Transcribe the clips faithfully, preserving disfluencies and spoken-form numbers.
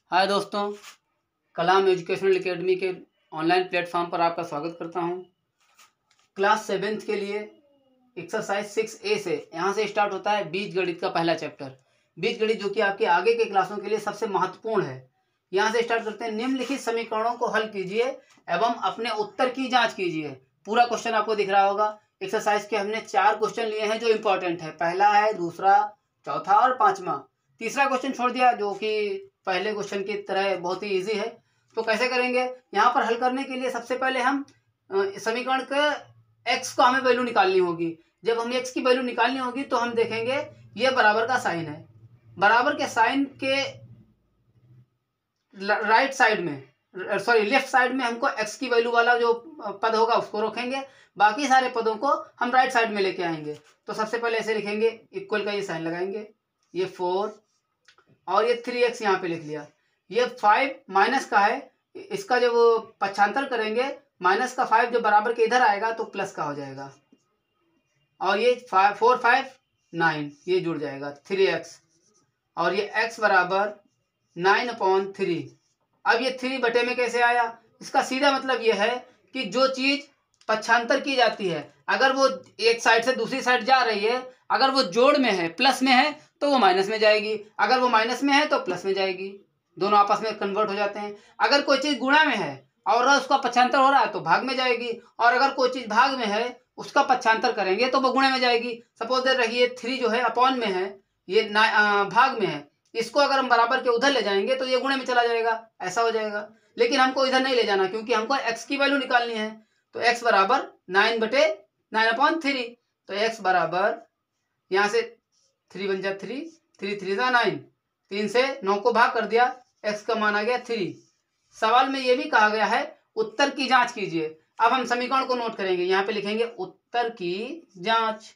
हाय दोस्तों, Kalam educational academy के online platform पर आपका स्वागत करता हूं। क्लास सेवेंथ के लिए एक्सरसाइज सिक्स ए से यहां से स्टार्ट होता है बीज गणित का पहला चैप्टर, बीज गणित, जो कि आपके आगे के क्लासों के लिए सबसे महत्वपूर्ण है। यहां से स्टार्ट करते हैं। निम्नलिखित समीकरणों को हल कीजिए एवं अपने उत्तर की जाँच कीजिए। पूरा क्वेश्चन आपको दिख रहा होगा। एक्सरसाइज के हमने चार क्वेश्चन लिए हैं जो इंपॉर्टेंट है, पहला है, दूसरा, चौथा और पांचवा। तीसरा क्वेश्चन छोड़ दिया जो कि पहले क्वेश्चन की तरह बहुत ही इजी है। तो कैसे करेंगे? यहाँ पर हल करने के लिए सबसे पहले हम समीकरण के x को हमें वैल्यू निकालनी होगी। जब हमें x की वैल्यू निकालनी होगी तो हम देखेंगे ये बराबर का साइन है। बराबर के साइन के राइट साइड में, सॉरी लेफ्ट साइड में हमको x की वैल्यू वाला जो पद होगा उसको रखेंगे, बाकी सारे पदों को हम राइट साइड में लेके आएंगे। तो सबसे पहले ऐसे लिखेंगे, इक्वल का ये साइन लगाएंगे, ये फोर और ये थ्री एक्स यहाँ पे लिख लिया। ये फाइव माइनस का है, इसका जब पक्षांतर करेंगे माइनस का फाइव जो बराबर के इधर आएगा तो प्लस का हो जाएगा, और ये फाइव फोर फाइव नाइन ये जुड़ जाएगा, थ्री एक्स, और ये x बराबर नाइन अपॉन थ्री। अब ये थ्री बटे में कैसे आया? इसका सीधा मतलब ये है कि जो चीज पक्षांतर की जाती है, अगर वो एक साइड से दूसरी साइड जा रही है, अगर वो जोड़ में है, प्लस में है, तो वो माइनस में जाएगी, अगर वो माइनस में है तो प्लस में जाएगी। दोनों आपस में कन्वर्ट हो जाते हैं। अगर कोई चीज गुणा में है और उसका पक्षांतर हो रहा है तो भाग में जाएगी, और अगर कोई चीज भाग में है उसका पक्षांतर करेंगे तो वो गुणे में जाएगी। सपोज दे रही थ्री जो है अपॉन में है, ये भाग में है, इसको अगर हम बराबर के उधर ले जाएंगे तो ये गुणे में चला जाएगा, ऐसा हो जाएगा। लेकिन हमको इधर नहीं ले जाना क्योंकि हमको एक्स की वैल्यू निकालनी है। तो एक्स बराबर नाइन बटे नाइन अपॉन थ्री, तो एक्स बराबर यहाँ से थ्री बन जा थ्री, थ्री थ्री जा नाइन, तीन से नौ को भाग कर दिया, एक्स का मान आ गया थ्री। सवाल में ये भी कहा गया है उत्तर की जांच कीजिए। अब हम समीकरण को नोट करेंगे, यहाँ पे लिखेंगे उत्तर की जांच।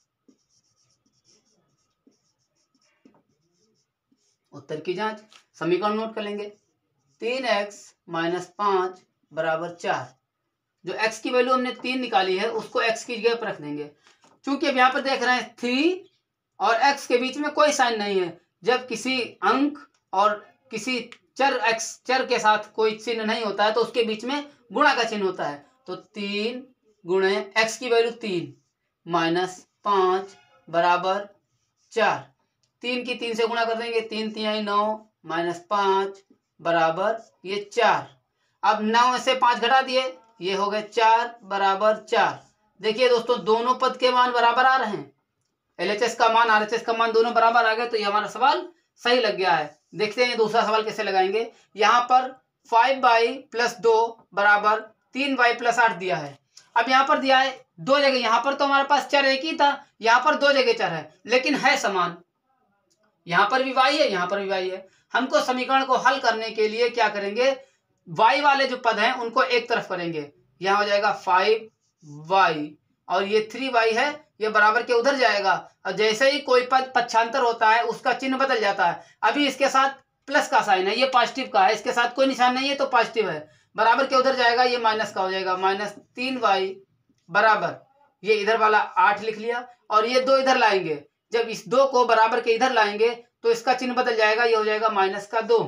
उत्तर की जांच समीकरण नोट कर लेंगे। तीन एक्स माइनस पांच बराबर चार। जो x की वैल्यू हमने तीन निकाली है उसको x की जगह पर रख देंगे। चूंकि अब यहाँ पर देख रहे हैं थ्री और x के बीच में कोई साइन नहीं है। जब किसी अंक और किसी चर x चर के साथ कोई चिन्ह नहीं होता है तो उसके बीच में गुणा का चिन्ह होता है। तो तीन गुणे x की वैल्यू तीन माइनस पांच बराबर चार। तीन की तीन से गुणा कर देंगे, तीन तिहाई नौ माइनस पांच बराबर ये चार। अब नौ से पांच घटा दिए, ये हो गए चार बराबर चार। देखिए दोस्तों, दोनों पद के मान बराबर आ रहे हैं। एलएचएस का मान, आरएचएस का मान दोनों बराबर आ गए, तो ये हमारा सवाल सही लग गया है। देखते हैं दूसरा सवाल कैसे लगाएंगे। यहाँ पर फाइव बाई प्लस दो बराबर तीन बाई प्लस आठ दिया है। अब यहाँ पर दिया है दो जगह, यहाँ पर तो हमारे पास चर एक ही था, यहाँ पर दो जगह चर है लेकिन है समान। यहाँ पर भी y है, यहाँ पर भी y है। हमको समीकरण को हल करने के लिए क्या करेंगे, y वाले जो पद हैं उनको एक तरफ करेंगे। यहाँ हो जाएगा फाइव वाई, और ये थ्री वाई है, ये बराबर के उधर जाएगा। और जैसे ही कोई पद पक्षांतर होता है उसका चिन्ह बदल जाता है। अभी इसके साथ प्लस का साइन है, ये पॉजिटिव का है, इसके साथ कोई निशान नहीं है तो पॉजिटिव है, बराबर के उधर जाएगा, ये माइनस का हो जाएगा। माइनस तीन वाई बराबर, ये इधर वाला आठ लिख लिया, और ये दो इधर लाएंगे। जब इस दो को बराबर के इधर लाएंगे तो इसका चिन्ह बदल जाएगा, ये हो जाएगा माइनस का दो।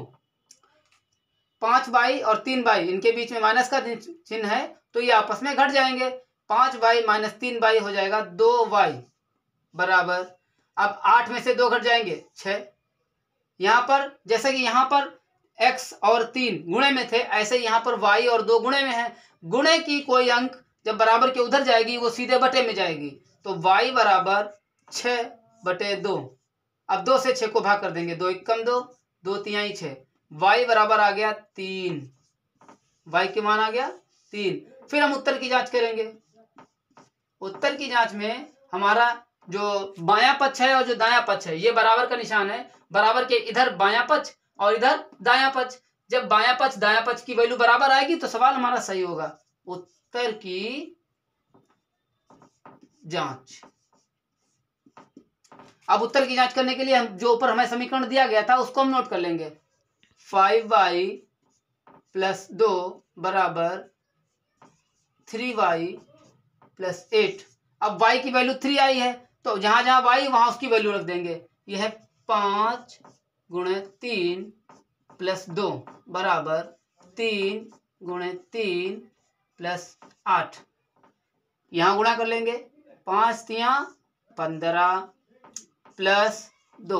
पांच बाई और तीन बाई, इनके बीच में माइनस का चिन्ह है तो ये आपस में घट जाएंगे। पांच बाई माइनस तीन बाई हो जाएगा दो वाई बराबर, अब आठ में से दो घट जाएंगे, छः। यहाँ पर जैसे कि यहाँ पर x और तीन गुणे में थे, ऐसे यहाँ पर y और दो गुणे में है। गुणे की कोई अंक जब बराबर के उधर जाएगी वो सीधे बटे में जाएगी, तो y बराबर छः बटे दो। अब दो से छः को भाग कर देंगे, दो एक कम दो, दो तिहाई छः, y बराबर आ गया तीन, y के मान आ गया तीन। फिर हम उत्तर की जांच करेंगे। उत्तर की जांच में हमारा जो बायां पक्ष है और जो दायां पक्ष है, ये बराबर का निशान है। बराबर के इधर बायां पक्ष और इधर दायां पक्ष। जब बायां पक्ष दायां पक्ष की वैल्यू बराबर आएगी तो सवाल हमारा सही होगा। उत्तर की जांच। अब उत्तर की जांच करने के लिए हम जो ऊपर हमें समीकरण दिया गया था उसको हम नोट कर लेंगे। फाइव वाई प्लस दो बराबर थ्री वाई प्लस एट। अब y की वैल्यू थ्री आई है तो जहां जहां y वहां उसकी वैल्यू रख देंगे। यह है पांच गुणे तीन प्लस दो बराबर तीन गुणे तीन प्लस आठ। यहाँ गुणा कर लेंगे, पाँच तिया पंद्रह प्लस दो,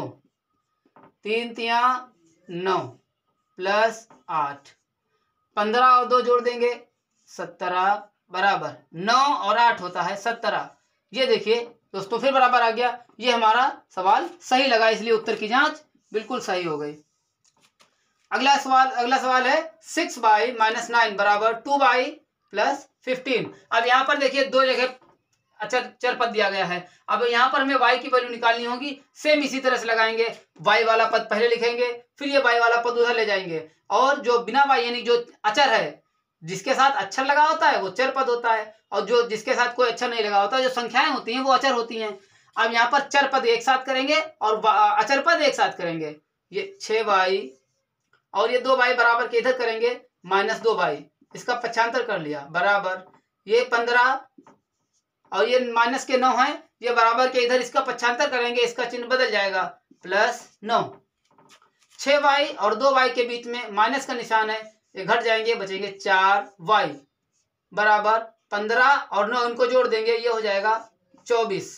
तीन तिया नौ प्लस आठ, पंद्रह और दो जोड़ देंगे सत्रह बराबर नौ और आठ होता है सत्रह। ये देखिए दोस्तों फिर बराबर आ गया। ये हमारा सवाल सही लगा, इसलिए उत्तर की जांच बिल्कुल सही हो गई। अगला सवाल अगला सवाल है सिक्स बाई माइनस नाइन बराबर टू बाई प्लस फिफ्टीन। अब यहाँ पर देखिए दो जगह अचर चर पद दिया गया है। अब यहाँ पर हमें y की वैल्यू निकालनी होगी। सेम इसी तरह से लगाएंगे, y वाला पद पहले लिखेंगे, फिर ये y वाला पद उधर ले जाएंगे, और जो बिना y यानी जो अचर है जिसके साथ अक्षर लगा होता है वो चर पद होता है, और जो जिसके साथ कोई अक्षर नहीं लगा होता, जो संख्याएं होती हैं वो अचर होती हैं। अब यहाँ पर चर पद एक साथ करेंगे और अचर पद एक साथ करेंगे। ये छः बाई और ये दो बाई बराबर के इधर करेंगे माइनस दो बाई, इसका पक्षांतर कर लिया बराबर ये पंद्रह और ये माइनस के नौ है, ये बराबर के इधर इसका पक्षांतर करेंगे, इसका चिन्ह बदल जाएगा प्लस नौ। छः वाई और दो वाई के बीच में माइनस का निशान है, ये घट जाएंगे, बचेंगे चार वाई बराबर पंद्रह और नौ इनको जोड़ देंगे, ये हो जाएगा चौबीस।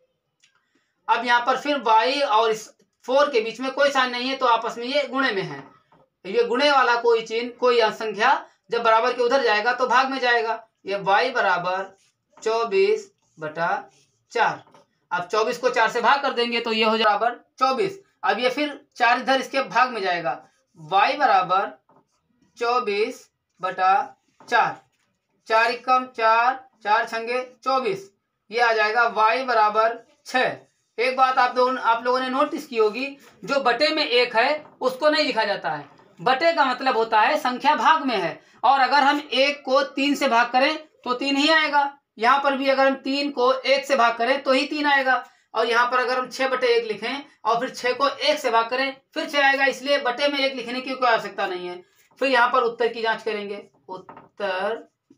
अब यहाँ पर फिर वाई और इस फोर के बीच में कोई साइन नहीं है तो आपस में ये गुणे में है। ये गुणे वाला कोई चिन्ह कोई संख्या जब बराबर के उधर जाएगा तो भाग में जाएगा। ये वाई बराबर चौबीस बटा चार। अब चौबीस को चार से भाग कर देंगे तो ये हो जाएगा बराबर चौबीस। अब ये फिर चार इधर इसके भाग में जाएगा, वाई बराबर चौबीस बटा चार, चार इक्कम चार, चार छंगे चौबीस, ये आ जाएगा वाई बराबर छः। एक बात आप लोगों आप लोगों ने नोटिस की होगी, जो बटे में एक है उसको नहीं लिखा जाता है। बटे का मतलब होता है संख्या भाग में है, और अगर हम एक को तीन से भाग करें तो तीन ही आएगा। यहाँ पर भी अगर हम तीन को एक से भाग करें तो ही तीन आएगा, और यहाँ पर अगर हम छः बटे एक लिखें और फिर छः को एक से भाग करें फिर छः आएगा, इसलिए बटे में एक लिखने की कोई आवश्यकता नहीं है। फिर यहाँ पर उत्तर की जांच करेंगे, उत्तर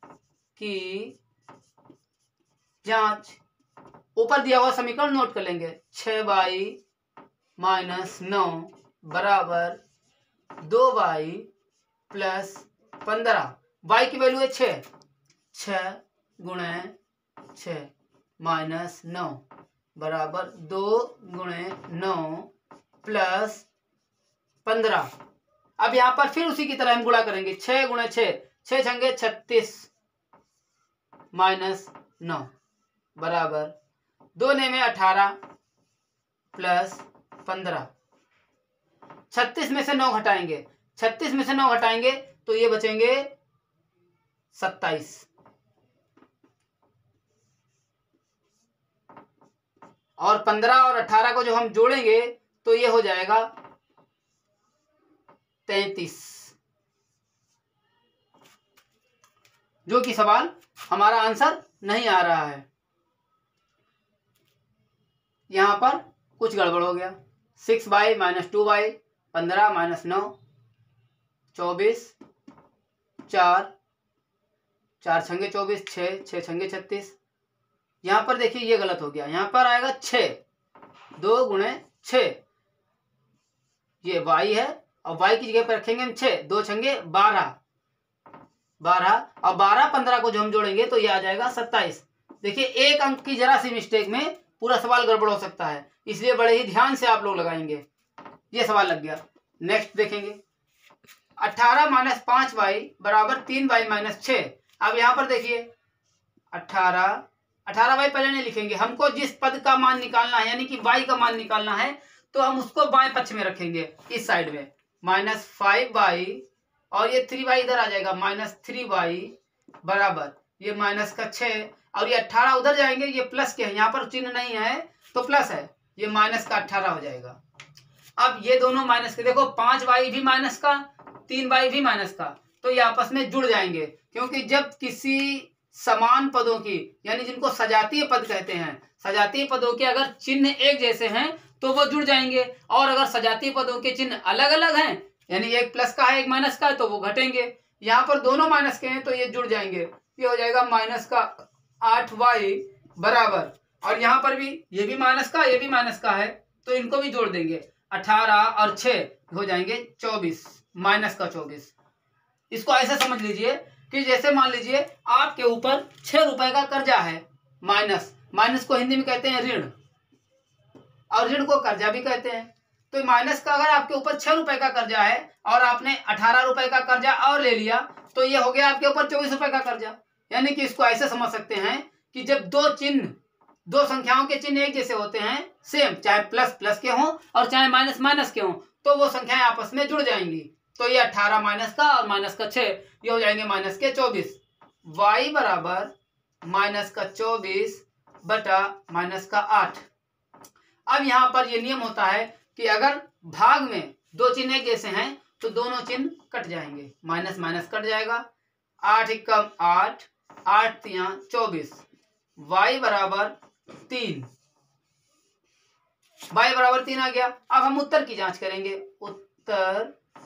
की जांच ऊपर दिया हुआ समीकरण नोट कर लेंगे, छः बाई माइनस नौ बराबर दो बाई प्लस पंद्रह। वाई की वैल्यू है छः, छः गुणे छः माइनस नौ बराबर दो गुणे नौ प्लस पंद्रह। अब यहाँ पर फिर उसी की तरह हम गुणा करेंगे, छः गुणे छः, छः छंगे छत्तीस माइनस नौ बराबर दो ने में अठारह प्लस पंद्रह। छत्तीस में से नौ घटाएंगे, छत्तीस में से नौ घटाएंगे तो ये बचेंगे सत्ताईस, और पंद्रह और अठारह को जो हम जोड़ेंगे तो ये हो जाएगा तैतीस, जो कि सवाल हमारा आंसर नहीं आ रहा है। यहां पर कुछ गड़बड़ हो गया। Six y minus two y पंद्रह माइनस नौ चौबीस, चार, चार छंगे चौबीस, छः, छः छंगे छत्तीस। यहाँ पर देखिए ये गलत हो गया, यहाँ पर आएगा छः, दो गुणे छः, ये वाई है और वाई की जगह पर रखेंगे हम छः, दो छंगे बारह, बारह और बारह पंद्रह को जो हम जोड़ेंगे तो ये आ जाएगा सत्ताईस। देखिए एक अंक की जरा सी मिस्टेक में पूरा सवाल गड़बड़ हो सकता है, इसलिए बड़े ही ध्यान से आप लोग लगाएंगे। ये सवाल लग गया। नेक्स्ट देखेंगे, अट्ठारह माइनस पाँच वाई बराबर तीन वाई माइनस छः। अब यहाँ पर देखिए अट्ठारह, अठारह वाई पहले नहीं लिखेंगे, हमको जिस पद का मान निकालना है यानी कि वाई का मान निकालना है तो हम उसको बाएं पक्ष में रखेंगे, इस साइड में माइनस फाइव वाई, और ये थ्री वाई इधर आ जाएगा माइनस थ्री वाई बराबर ये माइनस का छः, और ये अट्ठारह उधर जाएंगे, ये प्लस के हैं, यहाँ पर चिन्ह नहीं है तो प्लस है, ये माइनस का अट्ठारह हो जाएगा। अब ये दोनों माइनस के, देखो पाँच वाई भी माइनस का, तीन वाई भी माइनस का, तो ये आपस में जुड़ जाएंगे, क्योंकि जब किसी समान पदों की यानी जिनको सजातीय पद कहते हैं, सजातीय पदों के अगर चिन्ह एक जैसे हैं तो वो जुड़ जाएंगे, और अगर सजातीय पदों के चिन्ह अलग अलग हैं यानी एक प्लस का है एक माइनस का है तो वो घटेंगे। यहाँ पर दोनों माइनस के हैं तो ये जुड़ जाएंगे, ये हो जाएगा माइनस का आठ वाई बराबर, और यहाँ पर भी ये भी माइनस का ये भी माइनस का है तो इनको भी जोड़ देंगे। अठारह और छः हो जाएंगे चौबीस, माइनस का चौबीस। इसको ऐसे समझ लीजिए कि जैसे मान लीजिए आपके ऊपर छः रुपए का कर्जा है, माइनस माइनस को हिंदी में कहते हैं ऋण, और ऋण को कर्जा भी कहते हैं। तो माइनस का अगर आपके ऊपर छः रुपए का कर्जा है और आपने अठारह रुपए का कर्जा और ले लिया, तो ये हो गया आपके ऊपर चौबीस रुपए का कर्जा। यानी कि इसको ऐसे समझ सकते हैं कि जब दो चिन्ह, दो संख्याओं के चिन्ह एक जैसे होते हैं, सेम, चाहे प्लस प्लस के हों और चाहे माइनस माइनस के हों, तो वो संख्याएं आपस में जुड़ जाएंगी। तो ये अठारह माइनस का और माइनस का छः, ये हो जाएंगे माइनस के चौबीस। वाई बराबर माइनस का चौबीस बटा माइनस का आठ। अब यहाँ पर ये नियम होता है कि अगर भाग में दो चिन्ह एक जैसे हैं तो दोनों चिन्ह कट जाएंगे, माइनस माइनस कट जाएगा। आठ एकम आठ, आठ तिया चौबीस। वाई बराबर तीन, वाई बराबर तीन आ गया। अब हम उत्तर की जांच करेंगे। उत्तर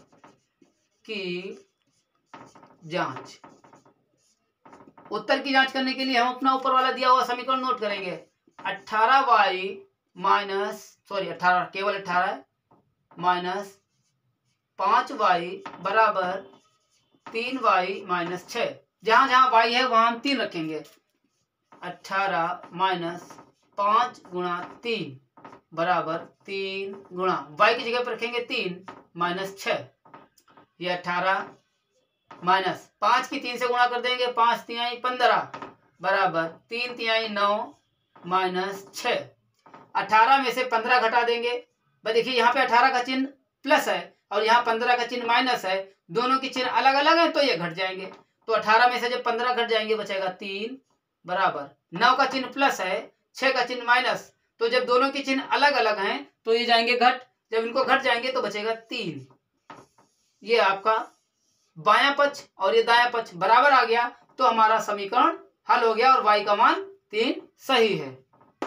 की जांच, उत्तर की जांच करने के लिए हम अपना ऊपर वाला दिया हुआ समीकरण नोट करेंगे। अठारह वाई माइनस सॉरी अठारह केवल अठारह माइनस पांच वाई बराबर तीन वाई माइनस छः। जहां जहां वाई है वहां हम तीन रखेंगे। अठारह माइनस पांच गुणा तीन बराबर तीन गुणा वाई की जगह पर रखेंगे तीन माइनस छः। ये अठारह माइनस पांच की तीन से गुणा कर देंगे, पांच तिहाई पंद्रह बराबर तीन तिहाई नौ माइनस छः। अठारह में से पंद्रह घटा देंगे। भाई देखिए यहाँ पे अठारह का चिन्ह प्लस है और यहाँ पंद्रह का चिन्ह माइनस है, दोनों की चिन्ह अलग अलग है तो ये घट जाएंगे। तो अठारह में से जब पंद्रह घट जाएंगे बचेगा तीन बराबर नौ का चिन्ह प्लस है, छः का चिन्ह माइनस, तो जब दोनों के चिन्ह अलग अलग हैं तो ये जाएंगे घट, जब इनको घट जाएंगे तो बचेगा तीन। ये आपका बायां पक्ष और ये दायां पक्ष बराबर आ गया, तो हमारा समीकरण हल हो गया और y का मान तीन सही है।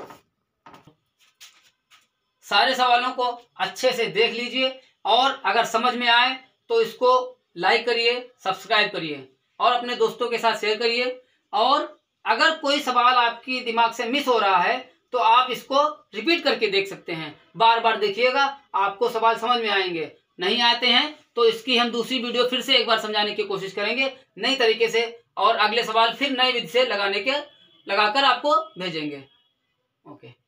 सारे सवालों को अच्छे से देख लीजिए और अगर समझ में आए तो इसको लाइक करिए, सब्सक्राइब करिए और अपने दोस्तों के साथ शेयर करिए। और अगर कोई सवाल आपकी दिमाग से मिस हो रहा है तो आप इसको रिपीट करके देख सकते हैं, बार बार देखिएगा, आपको सवाल समझ में आएंगे। नहीं आते हैं तो इसकी हम दूसरी वीडियो फिर से एक बार समझाने की कोशिश करेंगे नई तरीके से, और अगले सवाल फिर नई विधि से लगाने के लगाकर आपको भेजेंगे। ओके।